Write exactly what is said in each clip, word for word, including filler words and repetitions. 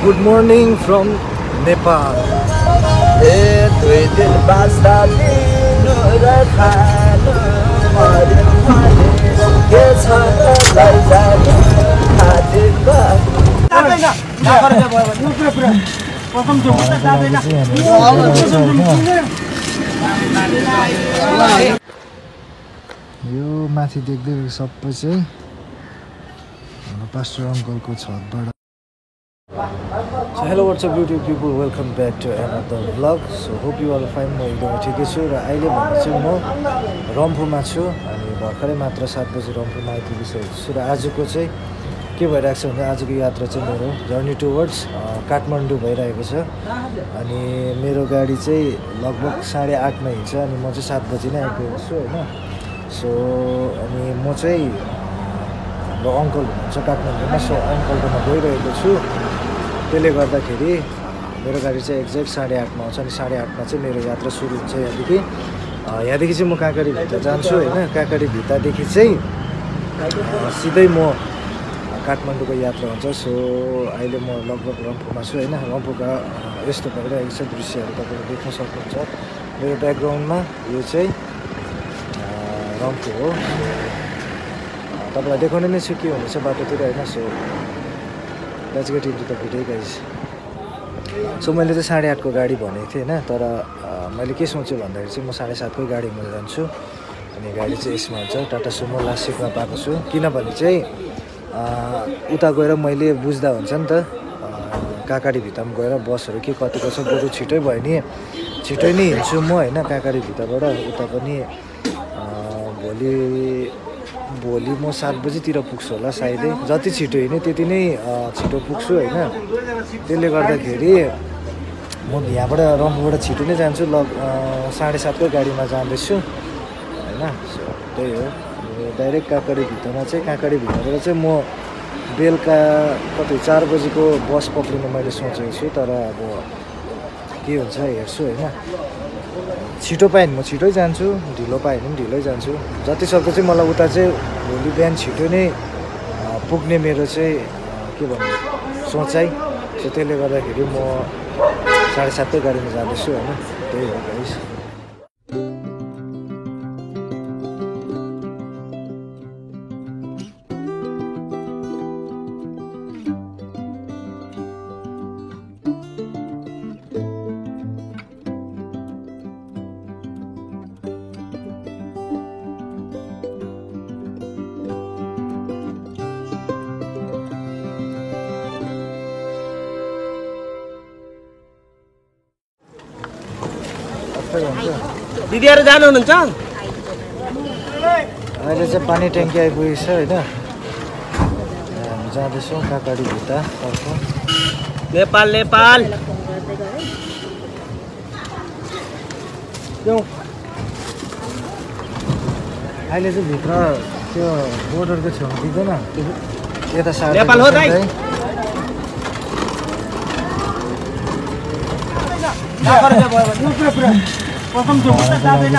Good morning from Nepal. यो माथि देख्दै सबै चाहिँ हाम्रो पास्टर अङ्कलको छतबाट. So hello, what's up YouTube people, welcome back to another vlog. So hope you all fine. म एकदमै ठिकै छु र अहिले भने चाहिँ म रम्फूमा छु अनि भर्खरै मात्र सात बजी रम्फूमा आइपुगिसकेको छु र आजको चाहिँ के भइरहेको छ भने आजको यात्रा चाहिँ मेरो जर्नी टुवर्ड्स काठमाडौँ भइरहेको छ अनि मेरो गाडी चाहिँ लगभग साढे आठमा हिँड्छ अनि म चाहिँ सात बजी नै आइपुगेको छु होइन. सो अनि म चाहिँ हाम्रो अङ्कल हुनुहुन्छ काठमाडौँमा, सो अङ्कलकोमा गइरहेको छु. त्यसले गर्दाखेरि मेरो गाडी चाहिँ एक्ज्याक्ट साढे आठमा आउँछ अनि साढे आठमा चाहिँ मेरो यात्रा सुरु हुन्छ यहाँदेखि. यहाँदेखि चाहिँ म काँकडी भित्ता जान्छु होइन. काँकडी भित्तादेखि चाहिँ सिधै म काठमाडौँको यात्रा हुन्छ. सो अहिले म लगभग रम्फूमा छु होइन. रम्फूका यस्तो भइरहेको छ दृश्यहरू तपाईँले देख्न सक्नुहुन्छ मेरो ब्याकग्राउन्डमा. यो चाहिँ रम्फू हो. तपाईँलाई देखाउने नै छु के हुनेछ बाटोतिर होइन. So let's get into the video guys. सो मैले चाहिँ साढे आठको गाडी भनेको थिएँ होइन, तर मैले के सोचेँ भन्दाखेरि चाहिँ म साढे सातकै गाडीमा जान्छु अनि गाडी चाहिँ यसमा हुन्छ टाटा सुमो लास्ट सिटमा पाएको छु. किनभने चाहिँ उता गएर मैले बुझ्दा हुन्छ नि त काँकडी भित्तामा गएर बसहरू के कतिको छ. बरु छिटै भयो नि छिटै नै हिँड्छु म होइन काँकडी भित्ताबाट उता पनि. भोलि भोलि म सात बजीतिर पुग्छु होला सायदै. जति छिटो हिँड्ने त्यति नै छिटो पुग्छु होइन. त्यसले गर्दाखेरि म यहाँबाट रम्फूबाट छिटो नै जान्छु. लग साढे सातकै गाडीमा जाँदैछु होइन. सो त्यही हो. डाइरेक्ट काँकडी भित्तामा चाहिँ काँकडी भित्ताबाट चाहिँ म बेलुका कति चार बजीको बस पक्रिनु मैले सोचेको छु. तर अब के हुन्छ हेर्छु होइन. छिटो पाएँ भने म छिटै जान्छु, ढिलो पाएँ भने पनि ढिलै जान्छु. जति सक्दो चाहिँ मलाई उता चाहिँ भोलि बिहान छिटो नै पुग्ने मेरो चाहिँ के भन्नु सोचाइ. सो त्यसले गर्दाखेरि म साढे सातकै गाडीमा जाँदैछु होइन. त्यही हो गाइस. दिदीहरु जानु हुनुहुन्छ? अहिले चाहिँ पानी ट्याङ्की आइपुगेको छ होइन. हामी जाँदैछौँ काँकडी भित्ता तर्फ. नेपाल नेपाल अहिले चाहिँ भित्र त्यो बोर्डरको छेउमा दिँदैन यता साइड नेपाल हो दाइ. प्रथम जो जाँदैन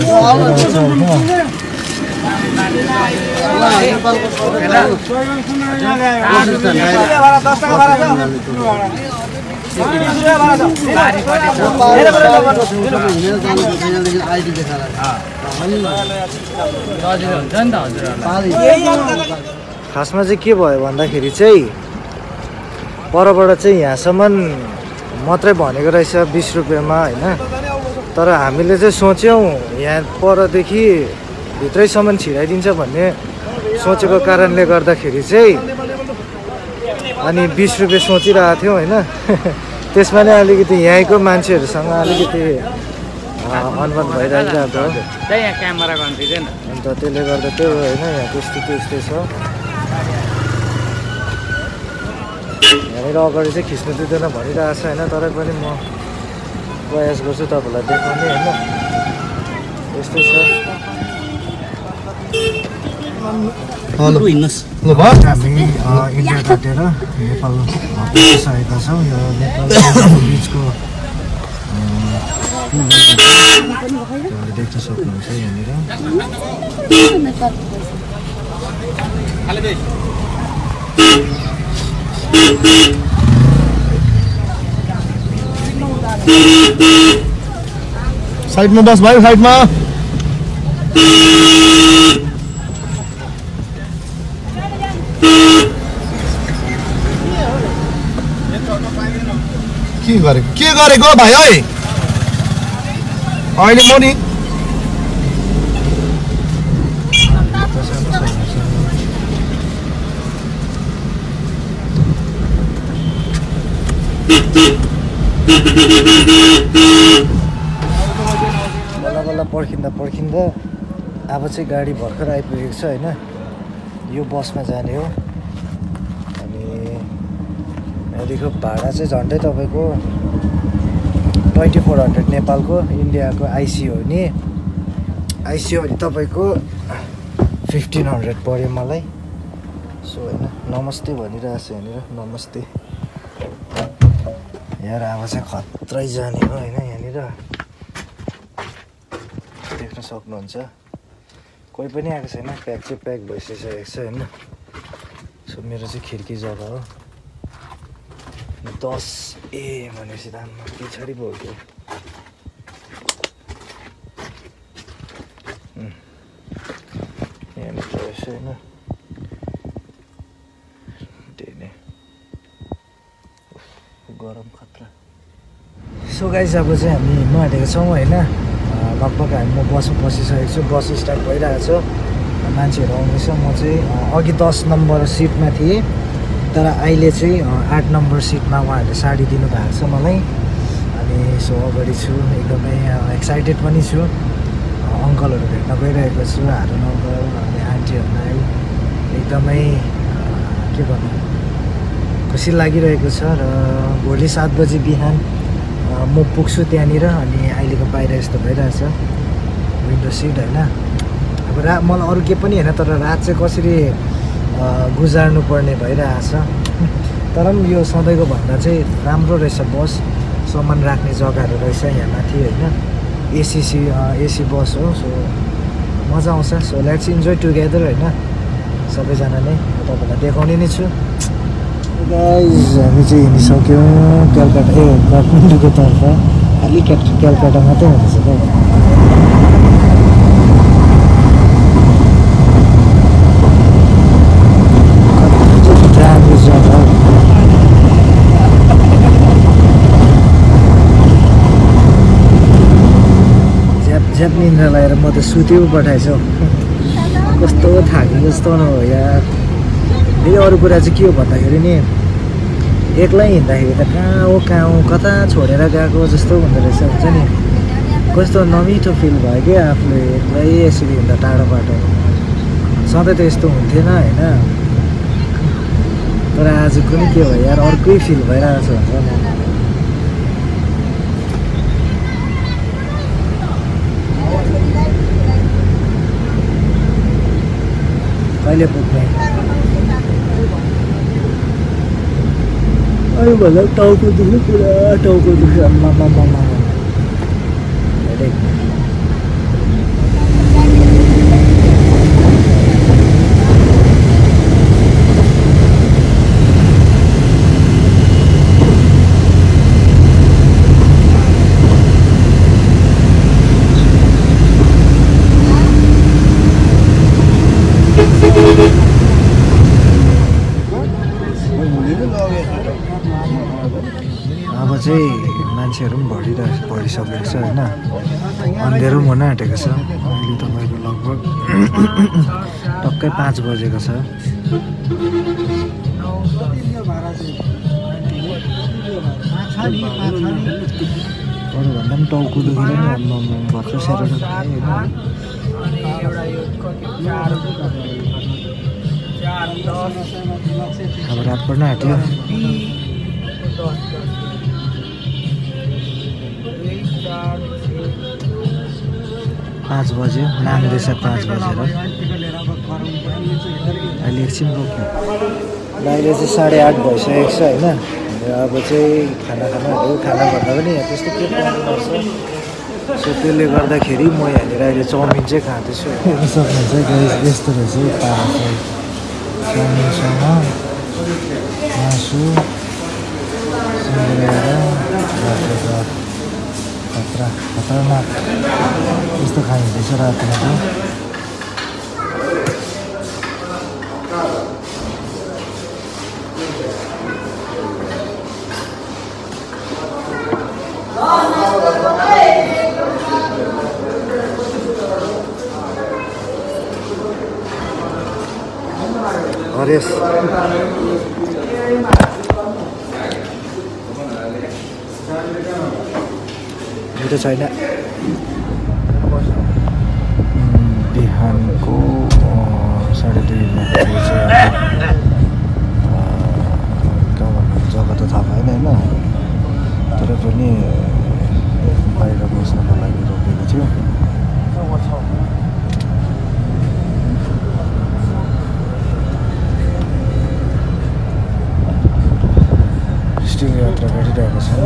खासमा चाहिँ के भयो भन्दाखेरि चाहिँ परबाट चाहिँ यहाँसम्म मात्रै भनेको रहेछ बिस रुपियाँमा होइन. तर हामीले चाहिँ सोच्यौँ यहाँ परदेखि भित्रैसम्म छिराइदिन्छ भन्ने सोचेको कारणले गर्दाखेरि चाहिँ अनि बिस रुपियाँ सोचिरहेको थियौँ होइन. त्यसमा नै अलिकति यहीँको मान्छेहरूसँग अलिकति अनबन भइरहेको थियो. अन्त त्यसले गर्दा त्यो होइन यहाँको स्थिति यस्तै छ. यहाँनिर अगाडि चाहिँ खिच्नु दिँदैन भनिरहेको छ होइन. तरै पनि म प्रयास गर्छु तपाईँलाई देखाउने होइन. यस्तो छ. हेलो हिँड्नुहोस्. ल भयो हामी इन्डिया काटेर नेपाल पुगिसकेका छौँ. यो नेपाल बिचको देख्न सक्नुहुन्छ यहाँनिर. साइडमा बस भाइ साइडमा के गरेको के गरेको भाइ है अहिले म नि बल्ल बल्ल पर्खिँदा पर्खिँदा अब चाहिँ गाडी भर्खर आइपुगेको छ होइन। यो बसमा जाने हो अनि यहाँदेखिको भाडा चाहिँ झन्डै तपाईँको ट्वेन्टी फोर हन्ड्रेड नेपालको, इन्डियाको आइसी हो नि आइसी हो भने तपाईँको फिफ्टिन हन्ड्रेड पऱ्यो मलाई। सो होइन नमस्ते भनिरहेको छ यहाँनिर नमस्ते। यार अब चाहिँ खत्रै जाने हो होइन। यहाँनिर देख्न सक्नुहुन्छ कोही पनि आएको छैन, प्याक चाहिँ प्याक भइसकेको छ होइन। सो मेरो चाहिँ खिड्की जग्गा हो। दस ए भनेपछि त आमा पछाडि भयो कि यहाँनिर रहेछ होइन। त्यही नै गरम खतरा। सो गाइस अब चाहिँ हामी हिँड्नु आँटेको छौँ होइन। लगभग हामी म बसमा बसिसकेको छु, बस स्टार्ट भइरहेको छ, मान्छेहरू आउँदैछ। म चाहिँ अघि दस नम्बर सिटमा थिएँ तर अहिले चाहिँ आठ नम्बर सिटमा उहाँहरूले साडी दिनुभएको छ मलाई। अनि सो अगाडि छु, एकदमै एक्साइटेड पनि छु। अङ्कलहरू भेट्न गइरहेको छु, हारुन अङ्कल अनि आन्टीहरूलाई एकदमै के भन्नु खुसी लागिरहेको छ। र भोलि सात बजी बिहान म पुग्छु त्यहाँनिर। अनि अहिलेको बाहिर यस्तो भइरहेछ विन्डो सिट होइन। अब रा मलाई अरू के पनि होइन तर रात चाहिँ कसरी गुजार्नु पर्ने भइरहेछ। तर पनि यो सधैँको भन्दा चाहिँ राम्रो रहेछ बस, सामान राख्ने जग्गाहरू रहेछ यहाँ माथि होइन। एसिसी एसी बस हो। सो मजा आउँछ। सो लेट्स इन्जोय टुगेदर होइन सबैजना नै। म तपाईँलाई देखाउने नै छु। गाइज हामी चाहिँ हिँडिसक्यौँ कलकत्ता ए काठमाडौँको तर्फ। खालि क्याट कलकत्ता मात्रै हुँदैछ त। राम्रो जग्गा झ्याप झ्याप निन्द्रा लगाएर म त सुत्यो पठाएछ हौ। कस्तो थाकेको जस्तो न हो यार। फेरि अरू कुरा चाहिँ के हो भन्दाखेरि नि एक्लै हिँड्दाखेरि त कहाँ हो कहाँ हो कता छोडेर गएको जस्तो हुँदो रहेछ हुन्छ नि। कस्तो नमिठो फिल भयो क्या आफूले एक्लै यसरी हिँड्दा टाढो बाटो। सधैँ त यस्तो हुन्थेन होइन। तर आज पनि के भयो यार अर्कै फिल भइरहेको छ हुन्छ नि। कहिले पुग्ने अहिले भन्दा टाउको दुख्नु पुरा टाउको दुख्छ आम्मा मामा हेडेक। अब चाहिँ मान्छेहरू पनि बढिरहेको बढिसकेको छ होइन। अँध्यारो पनि हुन आँटेको छ। अहिले तपाईँको लगभग टक्कै पाँच बजेको छ। अरूभन्दा पनि टाउको दुखेर नि भर्खर सेरो होइन। अब रात पर्न आँट्यो। पाँच बज्यो नाङ्दैछ पाँच बजेर। अहिले एकछिन रोक्यो। अहिले चाहिँ साढे आठ भइसकेको छ होइन। अब चाहिँ खाना खानाहरू खाना भन्दा पनि यहाँ त्यस्तो के पर्छ। सो त्यसले गर्दाखेरि म यहाँनिर अहिले चाउमिन चाहिँ खाँदैछु। हेर्नु सक्नुहुन्छ यस्तो रहेछ पारा चाहिँ चाउमिनसँग मासु सिँगडा। कस्तो खाइँदैछ रातिमा त हरेस मिठो छैन बिहानको साढे दुईमा कहाँ भन्नु जग्गा त थाहा भएन होइन तर पनि बाहिर बस्नको लागि रोकेको थियो स्टिङ यात्रा गरिरहेको छ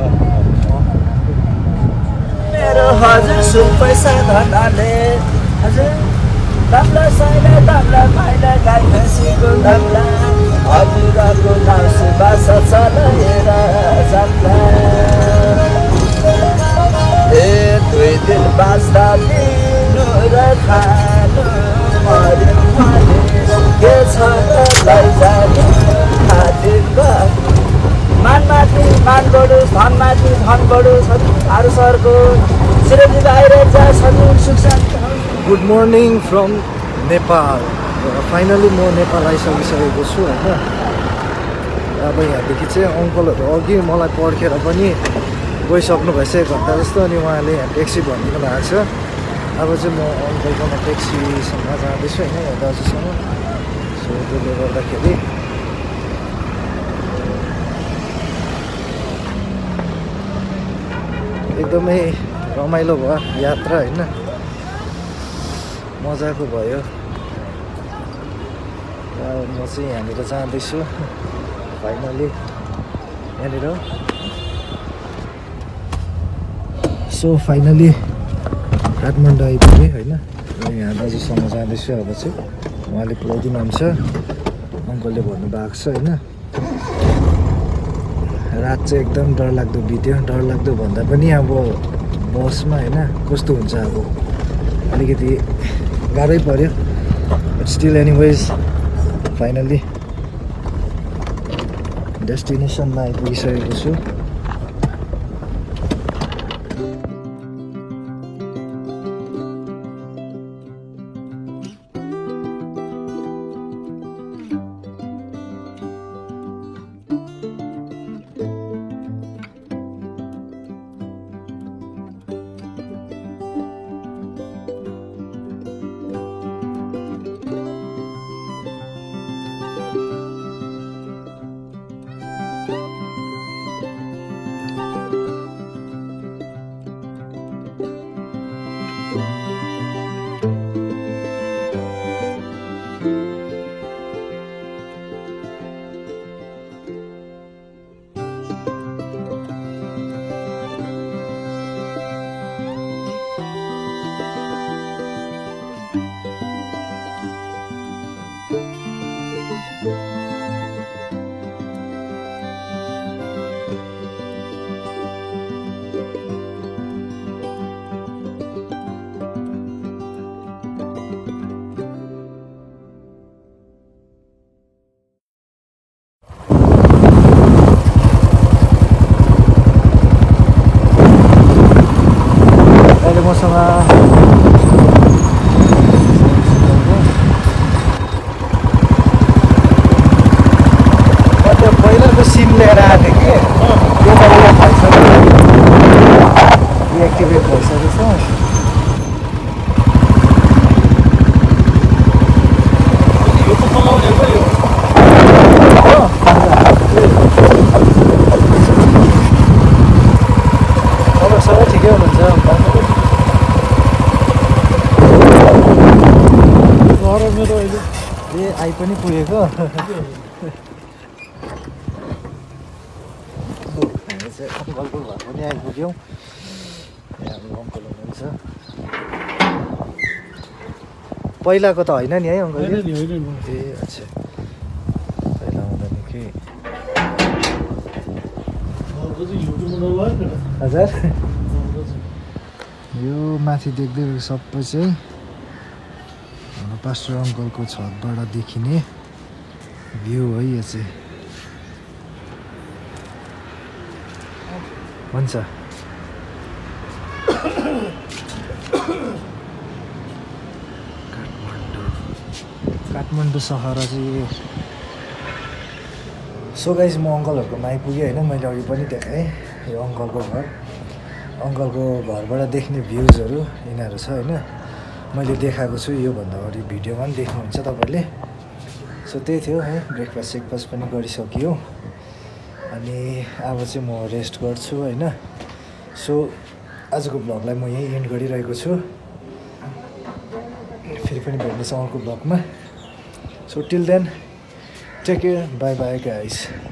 मेरो हजुर सुन पैसा धनाले हजुर दाम्ला साइला दाम्ला माइला गाई भैँसीको दाम्ला हजुरको नाउसे बासा चलाएर जाम्ला ए दुई दिन बाँच्दा लिनु र खानु मर्यो मर्यो के छ त लैजाने खादिन्छ मानमाथि मान बढोस् धनमाथि धन बढोस् अरू सरको चिरञ्जीवी बाहिर जा सजिलो सुख शान्ति good morning from Nepal finally म नेपाल आइसकिसकेको छु होइन अब यहाँदेखि चाहिँ अङ्कलहरू अघि मलाई पर्खेर पनि गइसक्नु भएछ एक घन्टा जस्तो अनि उहाँले यहाँ ट्याक्सी भनिदिनु भएको छ अब चाहिँ म अङ्कलकोमा ट्याक्सीसँग जाँदैछु होइन यहाँ दाजुसँग सो त्यसले गर्दाखेरि एकदमै रमाइलो भयो यात्रा होइन मजाको भयो म चाहिँ यहाँनिर जाँदैछु फाइनली यहाँनिर सो फाइनली काठमाडौँ आइपुगेँ होइन र यहाँ दाजुसँग जाँदैछु अब चाहिँ उहाँले पुऱ्याइदिनुहुन्छ अङ्कलले भन्नुभएको छ होइन रात चाहिँ एकदम डरलाग्दो बित्यो डरलाग्दो भन्दा पनि अब बसमा होइन कस्तो हुन्छ अब अलिकति गाह्रै पऱ्यो बट स्टिल एनिवेज फाइनली डेस्टिनेसनमा आइपुगिसकेको छु पहिलाको सिम लिएर आएको थिएँ कि त्यो त भइसक्यो डिएक्टिभेट भइसकेको छ अब सबै ठिकै हुनुहुन्छ मेरो अहिले ए आइ पनि पुगेको अङ्कलको घर पनि आइपुग्यौँ यहाँ हाम्रो अङ्कल हुनुहुन्छ पहिलाको त होइन नि है अङ्कल ए अच्छा पहिला आउँदा निकै हजुर यो माथि देख्दै सबै चाहिँ पास्टर अङ्कलको छतबाट देखिने भ्यू है यो चाहिँ। हुन्छ काठमाडौँ काठमाडौँ सहर चाहिँ सो गाइस म अङ्कलहरूकोमा आइपुगेँ होइन। मैले अघि पनि देखाएँ यो अङ्कलको घर। अङ्कलको घरबाट देख्ने भ्युजहरू यिनीहरू छ होइन। मैले देखाएको छु योभन्दा अगाडि भिडियोमा पनि देख्नुहुन्छ तपाईँहरूले। सो त्यही थियो है, ब्रेकफास्ट सेकफास्ट पनि गरिसकियो अनि अब चाहिँ म रेस्ट गर्छु होइन। सो आजको ब्लगलाई म यहीँ एन्ड गरिरहेको छु। फेरि पनि भेट्नेछ अर्को ब्लगमा। So till then take care, bye bye guys.